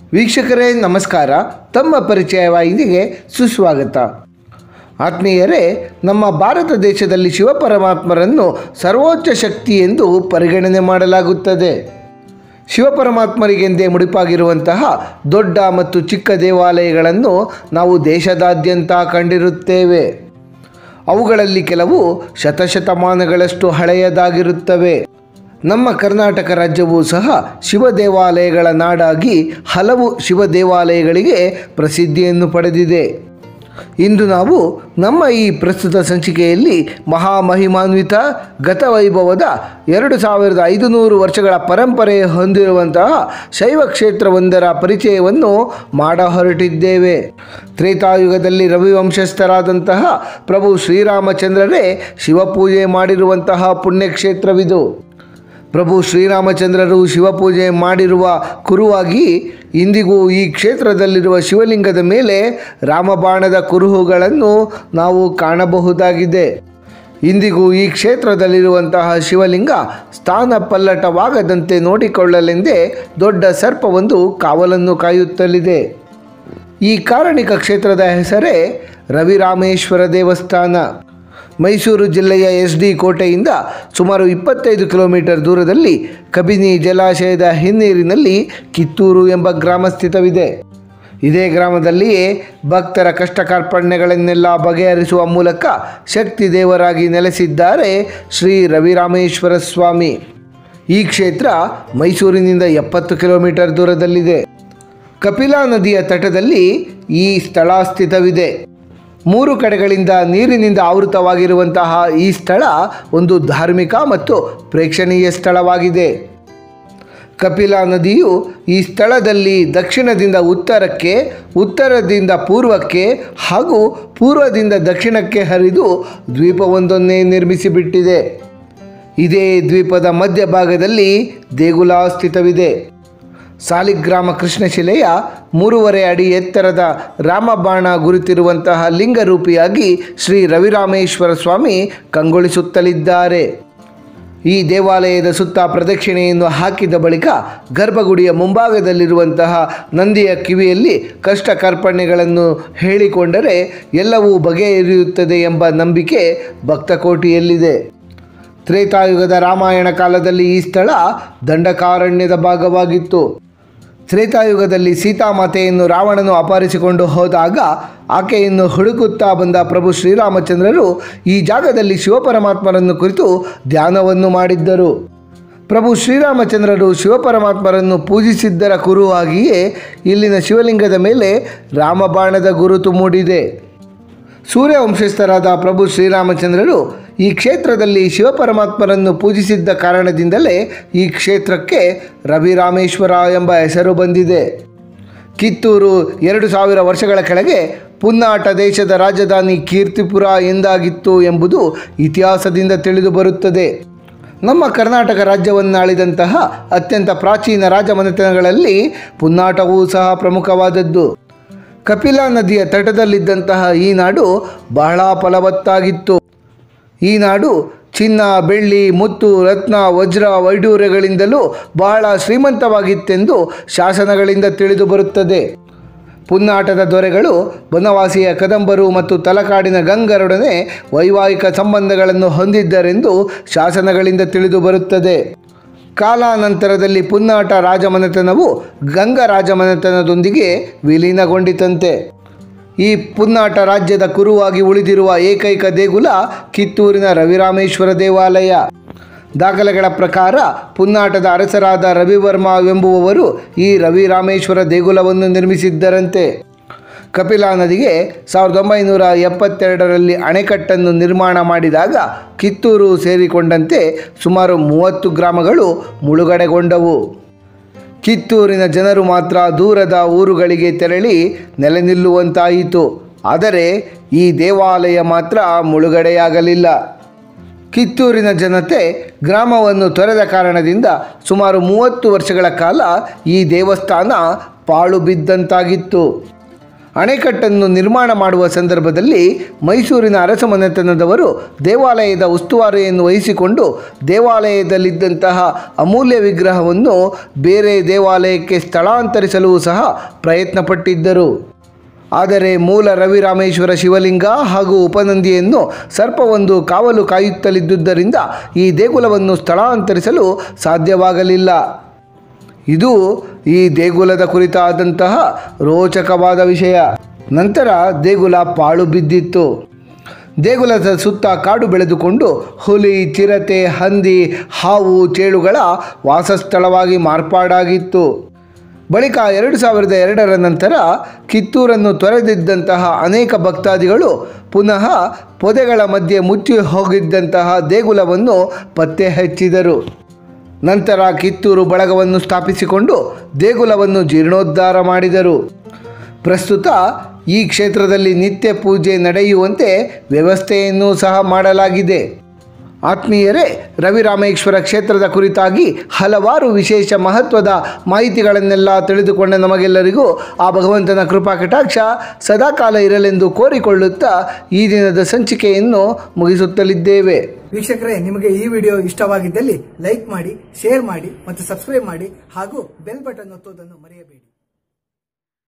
ವೀಕ್ಷಕರೇ ನಮಸ್ಕಾರ. ತಮ್ಮ ಪರಿಚಯವಾಹಿನಿಗೆ ಸುಸ್ವಾಗತ. ಆತ್ಮೀಯರೇ, ನಮ್ಮ ಭಾರತ ದೇಶದಲ್ಲಿ ಶಿವಪರಮಾತ್ಮರನ್ನು ಸರ್ವೋಚ್ಚ ಶಕ್ತಿ ಎಂದು ಪರಿಗಣನೆ ಮಾಡಲಾಗುತ್ತದೆ. ಶಿವಪರಮಾತ್ಮರಿಗೆಂದೇ ಮುಡಿಪಾಗಿರುವಂತಹ ದೊಡ್ಡ ಮತ್ತು ಚಿಕ್ಕ ದೇವಾಲಯಗಳನ್ನು ನಾವು ದೇಶದಾದ್ಯಂತ ಕಂಡಿರುತ್ತೇವೆ. ಅವುಗಳಲ್ಲಿ ಕೆಲವು ಶತಶತಮಾನಗಳಷ್ಟು ಹಳೆಯದಾಗಿರುತ್ತವೆ. ನಮ್ಮ ಕರ್ನಾಟಕ ರಾಜ್ಯವೂ ಸಹ ಶಿವ ದೇವಾಲಯಗಳ ನಾಡಾಗಿ ಹಲವು ಶಿವ ದೇವಾಲಯಗಳಿಗೆ ಪ್ರಸಿದ್ಧಿಯನ್ನು ಪಡೆದಿದೆ. ಇಂದು ನಾವು ನಮ್ಮ ಈ ಪ್ರಸ್ತುತ ಸಂಚಿಕೆಯಲ್ಲಿ ಮಹಾಮಹಿಮಾನ್ವಿತ ಗತವೈಭವದ 2500 ವರ್ಷಗಳ ಪರಂಪರೆ ಹೊಂದಿರುವಂತಹ ಶೈವ ಕ್ಷೇತ್ರವೊಂದರ ಪರಿಚಯವನ್ನು ಮಾಡ ಹೊರಟಿದ್ದೇವೆ. ತ್ರೇತಾಯುಗದಲ್ಲಿ ರವಿವಂಶಸ್ಥರಾದಂತಹ ಪ್ರಭು ಶ್ರೀರಾಮಚಂದ್ರರೇ ಶಿವಪೂಜೆ ಮಾಡಿರುವಂತಹ ಪುಣ್ಯಕ್ಷೇತ್ರವಿದು. ಪ್ರಭು ಶ್ರೀರಾಮಚಂದ್ರರು ಶಿವಪೂಜೆ ಮಾಡಿರುವ ಕುರುವಾಗಿ ಇಂದಿಗೂ ಈ ಕ್ಷೇತ್ರದಲ್ಲಿರುವ ಶಿವಲಿಂಗದ ಮೇಲೆ ರಾಮಬಾಣದ ಕುರುಹುಗಳನ್ನು ನಾವು ಕಾಣಬಹುದಾಗಿದೆ. ಇಂದಿಗೂ ಈ ಕ್ಷೇತ್ರದಲ್ಲಿರುವಂತಹ ಶಿವಲಿಂಗ ಸ್ಥಾನ ಪಲ್ಲಟವಾಗದಂತೆ ನೋಡಿಕೊಳ್ಳಲೆಂದೇ ದೊಡ್ಡ ಸರ್ಪವೊಂದು ಕಾವಲನ್ನು ಕಾಯುತ್ತಲಿದೆ. ಈ ಕಾರಣಿಕ ಕ್ಷೇತ್ರದ ಹೆಸರೇ ರವಿರಾಮೇಶ್ವರ ದೇವಸ್ಥಾನ. ಮೈಸೂರು ಜಿಲ್ಲೆಯ SD ಕೋಟೆಯಿಂದ ಸುಮಾರು 25 ಕಿಲೋಮೀಟರ್ ದೂರದಲ್ಲಿ ಕಬಿನಿ ಜಲಾಶಯದ ಹಿನ್ನೀರಿನಲ್ಲಿ ಕಿತ್ತೂರು ಎಂಬ ಗ್ರಾಮ ಸ್ಥಿತವಿದೆ. ಇದೇ ಗ್ರಾಮದಲ್ಲಿಯೇ ಭಕ್ತರ ಕಷ್ಟ ಕಾರ್ಪಣ್ಯಗಳನ್ನೆಲ್ಲ ಬಗೆಹರಿಸುವ ಮೂಲಕ ಶಕ್ತಿ ದೇವರಾಗಿ ನೆಲೆಸಿದ್ದಾರೆ ಶ್ರೀ ರವಿರಾಮೇಶ್ವರ ಸ್ವಾಮಿ. ಈ ಕ್ಷೇತ್ರ ಮೈಸೂರಿನಿಂದ 70 ಕಿಲೋಮೀಟರ್ ದೂರದಲ್ಲಿದೆ. ಕಪಿಲಾ ನದಿಯ ತಟದಲ್ಲಿ ಈ ಸ್ಥಳ ಸ್ಥಿತವಿದೆ. 3 ಕಡೆಗಳಿಂದ ನೀರಿನಿಂದ ಆವೃತವಾಗಿರುವಂತಹ ಈ ಸ್ಥಳ ಒಂದು ಧಾರ್ಮಿಕ ಮತ್ತು ಪ್ರೇಕ್ಷಣೀಯ ಸ್ಥಳವಾಗಿದೆ. ಕಪಿಲಾ ನದಿಯು ಈ ಸ್ಥಳದಲ್ಲಿ ದಕ್ಷಿಣದಿಂದ ಉತ್ತರಕ್ಕೆ, ಉತ್ತರದಿಂದ ಪೂರ್ವಕ್ಕೆ ಹಾಗೂ ಪೂರ್ವದಿಂದ ದಕ್ಷಿಣಕ್ಕೆ ಹರಿದು ದ್ವೀಪವೊಂದನ್ನೇ ನಿರ್ಮಿಸಿಬಿಟ್ಟಿದೆ. ಇದೇ ದ್ವೀಪದ ಮಧ್ಯಭಾಗದಲ್ಲಿ ದೇಗುಲ ಸ್ಥಿತವಿದೆ. ಸಾಲಿಗ್ರಾಮ ಕೃಷ್ಣಶಿಲೆಯ 3.5 ಅಡಿ ಎತ್ತರದ ರಾಮಬಾಣ ಗುರುತಿರುವಂತಹ ಲಿಂಗರೂಪಿಯಾಗಿ ಶ್ರೀ ರವಿರಾಮೇಶ್ವರ ಸ್ವಾಮಿ ಕಂಗೊಳಿಸುತ್ತಲಿದ್ದಾರೆ. ಈ ದೇವಾಲಯದ ಸುತ್ತ ಪ್ರದಕ್ಷಿಣೆಯನ್ನು ಹಾಕಿದ ಬಳಿಕ ಗರ್ಭಗುಡಿಯ ಮುಂಭಾಗದಲ್ಲಿರುವಂತಹ ನಂದಿಯ ಕಿವಿಯಲ್ಲಿ ಕಷ್ಟ ಕಾರ್ಪಣ್ಯಗಳನ್ನು ಹೇಳಿಕೊಂಡರೆ ಎಲ್ಲವೂ ಬಗೆಹರಿಯುತ್ತದೆ ಎಂಬ ನಂಬಿಕೆ ಭಕ್ತಕೋಟಿಯಲ್ಲಿದೆ. ತ್ರೇತಾಯುಗದ ರಾಮಾಯಣ ಕಾಲದಲ್ಲಿ ಈ ಸ್ಥಳ ದಂಡಕಾರಣ್ಯದ ಭಾಗವಾಗಿತ್ತು. ತ್ರೇತಾಯುಗದಲ್ಲಿ ಸೀತಾಮಾತೆಯನ್ನು ರಾವಣನು ಅಪಹರಿಸಿಕೊಂಡು ಹೋದಾಗ ಆಕೆಯನ್ನು ಹುಡುಕುತ್ತಾ ಬಂದ ಪ್ರಭು ಶ್ರೀರಾಮಚಂದ್ರರು ಈ ಜಾಗದಲ್ಲಿ ಶಿವಪರಮಾತ್ಮರನ್ನು ಕುರಿತು ಧ್ಯಾನವನ್ನು ಮಾಡಿದ್ದರು. ಪ್ರಭು ಶ್ರೀರಾಮಚಂದ್ರರು ಶಿವಪರಮಾತ್ಮರನ್ನು ಪೂಜಿಸಿದ್ದರ ಕುರುವಾಗಿಯೇ ಇಲ್ಲಿನ ಶಿವಲಿಂಗದ ಮೇಲೆ ರಾಮಬಾಣದ ಗುರುತು ಮೂಡಿದೆ. ಸೂರ್ಯವಂಶಸ್ಥರಾದ ಪ್ರಭು ಶ್ರೀರಾಮಚಂದ್ರರು ಈ ಕ್ಷೇತ್ರದಲ್ಲಿ ಶಿವಪರಮಾತ್ಮರನ್ನು ಪೂಜಿಸಿದ್ದ ಕಾರಣದಿಂದಲೇ ಈ ಕ್ಷೇತ್ರಕ್ಕೆ ರವಿರಾಮೇಶ್ವರ ಎಂಬ ಹೆಸರು ಬಂದಿದೆ. ಕಿತ್ತೂರು 2000 ವರ್ಷಗಳ ಕೆಳಗೆ ಪುನ್ನಾಟ ದೇಶದ ರಾಜಧಾನಿ ಕೀರ್ತಿಪುರ ಎಂದಾಗಿತ್ತು ಎಂಬುದು ಇತಿಹಾಸದಿಂದ ತಿಳಿದು ಬರುತ್ತದೆ. ನಮ್ಮ ಕರ್ನಾಟಕ ರಾಜ್ಯವನ್ನಾಳಿದಂತಹ ಅತ್ಯಂತ ಪ್ರಾಚೀನ ರಾಜಮನೆತನಗಳಲ್ಲಿ ಪುನ್ನಾಟವೂ ಸಹ ಪ್ರಮುಖವಾದದ್ದು. ಕಪಿಲಾ ನದಿಯ ತಟದಲ್ಲಿದ್ದಂತಹ ಈ ನಾಡು ಬಹಳ ಫಲವತ್ತಾಗಿತ್ತು. ಈ ನಾಡು ಚಿನ್ನ, ಬೆಳ್ಳಿ, ಮುತ್ತು, ರತ್ನ, ವಜ್ರ, ವೈಡೂರ್ಯಗಳಿಂದಲೂ ಬಹಳ ಶ್ರೀಮಂತವಾಗಿತ್ತೆಂದು ಶಾಸನಗಳಿಂದ ತಿಳಿದು ಬರುತ್ತದೆ. ಪುನ್ನಾಟದ ದೊರೆಗಳು ಬನವಾಸಿಯ ಕದಂಬರು ಮತ್ತು ತಲಕಾಡಿನ ಗಂಗರೊಡನೆ ವೈವಾಹಿಕ ಸಂಬಂಧಗಳನ್ನು ಹೊಂದಿದ್ದರೆಂದು ಶಾಸನಗಳಿಂದ ತಿಳಿದು ಬರುತ್ತದೆ. ಕಾಲಾನಂತರದಲ್ಲಿ ಪುನ್ನಾಟ ರಾಜಮನೆತನವು ಗಂಗ ರಾಜಮನೆತನದೊಂದಿಗೆ ವಿಲೀನಗೊಂಡಿತಂತೆ. ಈ ಪುನ್ನಾಟ ರಾಜ್ಯದ ಕುರುವಾಗಿ ಉಳಿದಿರುವ ಏಕೈಕ ದೇಗುಲ ಕಿತ್ತೂರಿನ ರವಿರಾಮೇಶ್ವರ ದೇವಾಲಯ. ದಾಖಲೆಗಳ ಪ್ರಕಾರ ಪುನ್ನಾಟದ ಅರಸರಾದ ರವಿವರ್ಮವೆಂಬುವವರು ಈ ರವಿರಾಮೇಶ್ವರ ದೇಗುಲವನ್ನು ನಿರ್ಮಿಸಿದ್ದರಂತೆ. ಕಪಿಲಾ ನದಿಗೆ 1972ರಲ್ಲಿ ಅಣೆಕಟ್ಟನ್ನು ನಿರ್ಮಾಣ ಮಾಡಿದಾಗ ಕಿತ್ತೂರು ಸೇರಿಕೊಂಡಂತೆ ಸುಮಾರು 30 ಗ್ರಾಮಗಳು ಮುಳುಗಡೆಗೊಂಡವು. ಕಿತ್ತೂರಿನ ಜನರು ಮಾತ್ರ ದೂರದ ಊರುಗಳಿಗೆ ತೆರಳಿ ನೆಲೆ ನಿಲ್ಲುವಂತಾಯಿತು. ಆದರೆ ಈ ದೇವಾಲಯ ಮಾತ್ರ ಮುಳುಗಡೆಯಾಗಲಿಲ್ಲ. ಕಿತ್ತೂರಿನ ಜನತೆ ಗ್ರಾಮವನ್ನು ತೊರೆದ ಕಾರಣದಿಂದ ಸುಮಾರು 30 ವರ್ಷಗಳ ಕಾಲ ಈ ದೇವಸ್ಥಾನ ಪಾಳು ಬಿದ್ದಂತಾಗಿತ್ತು. ಅಣೆಕಟ್ಟನ್ನು ನಿರ್ಮಾಣ ಮಾಡುವ ಸಂದರ್ಭದಲ್ಲಿ ಮೈಸೂರಿನ ಅರಸಮನೆತನದವರು ದೇವಾಲಯದ ಉಸ್ತುವಾರಿಯನ್ನು ವಹಿಸಿಕೊಂಡು ದೇವಾಲಯದಲ್ಲಿದ್ದಂತಹ ಅಮೂಲ್ಯ ವಿಗ್ರಹವನ್ನು ಬೇರೆ ದೇವಾಲಯಕ್ಕೆ ಸ್ಥಳಾಂತರಿಸಲು ಸಹ ಪ್ರಯತ್ನಪಟ್ಟಿದ್ದರು. ಆದರೆ ಮೂಲ ರವಿರಾಮೇಶ್ವರ ಶಿವಲಿಂಗ ಹಾಗೂ ಉಪನಂದಿಯನ್ನು ಸರ್ಪವೊಂದು ಕಾವಲು ಕಾಯುತ್ತಲಿದ್ದುದರಿಂದ ಈ ದೇಗುಲವನ್ನು ಸ್ಥಳಾಂತರಿಸಲು ಸಾಧ್ಯವಾಗಲಿಲ್ಲ. ಇದು ಈ ದೇಗುಲದ ಕುರಿತಾದಂತಹ ರೋಚಕವಾದ ವಿಷಯ. ನಂತರ ದೇಗುಲ ಪಾಳು ಬಿದ್ದಿತ್ತು. ದೇಗುಲದ ಸುತ್ತ ಕಾಡು ಬೆಳೆದುಕೊಂಡು ಹುಲಿ, ಚಿರತೆ, ಹಂದಿ, ಹಾವು, ಚೇಳುಗಳ ವಾಸಸ್ಥಳವಾಗಿ ಮಾರ್ಪಾಡಾಗಿತ್ತು. ಬಳಿಕ 2002ರ ನಂತರ ಕಿತ್ತೂರನ್ನು ತೊರೆದಿದ್ದಂತಹ ಅನೇಕ ಭಕ್ತಾದಿಗಳು ಪುನಃ ಪೊದೆಗಳ ಮಧ್ಯೆ ಮುಚ್ಚಿ ಹೋಗಿದ್ದಂತಹ ದೇಗುಲವನ್ನು ಪತ್ತೆ ಹಚ್ಚಿದರು. ನಂತರ ಕಿತ್ತೂರು ಬಳಗವನ್ನು ಸ್ಥಾಪಿಸಿಕೊಂಡು ದೇಗುಲವನ್ನು ಜೀರ್ಣೋದ್ಧಾರ ಮಾಡಿದರು. ಪ್ರಸ್ತುತ ಈ ಕ್ಷೇತ್ರದಲ್ಲಿ ನಿತ್ಯ ಪೂಜೆ ನಡೆಯುವಂತೆ ವ್ಯವಸ್ಥೆಯನ್ನು ಸಹ ಮಾಡಲಾಗಿದೆ. ಆತ್ಮೀಯರೇ, ರವಿರಾಮೇಶ್ವರ ಕ್ಷೇತ್ರದ ಕುರಿತಾಗಿ ಹಲವಾರು ವಿಶೇಷ ಮಹತ್ವದ ಮಾಹಿತಿಗಳನ್ನೆಲ್ಲ ತಿಳಿದುಕೊಂಡ ನಮಗೆಲ್ಲರಿಗೂ ಆ ಭಗವಂತನ ಕೃಪಾ ಕಟಾಕ್ಷ ಸದಾಕಾಲ ಇರಲೆಂದು ಕೋರಿಕೊಳ್ಳುತ್ತಾ ಈ ದಿನದ ಸಂಚಿಕೆಯನ್ನು ಮುಗಿಸುತ್ತಲಿದ್ದೇವೆ. ವೀಕ್ಷಕರೇ, ನಿಮಗೆ ಈ ವಿಡಿಯೋ ಇಷ್ಟವಾಗಿದ್ದಲ್ಲಿ ಲೈಕ್ ಮಾಡಿ, ಶೇರ್ ಮಾಡಿ ಮತ್ತು ಸಬ್ಸ್ಕ್ರೈಬ್ ಮಾಡಿ ಹಾಗೂ ಬೆಲ್ ಬಟನ್ ಒತ್ತುವುದನ್ನು ಮರೆಯಬೇಡಿ.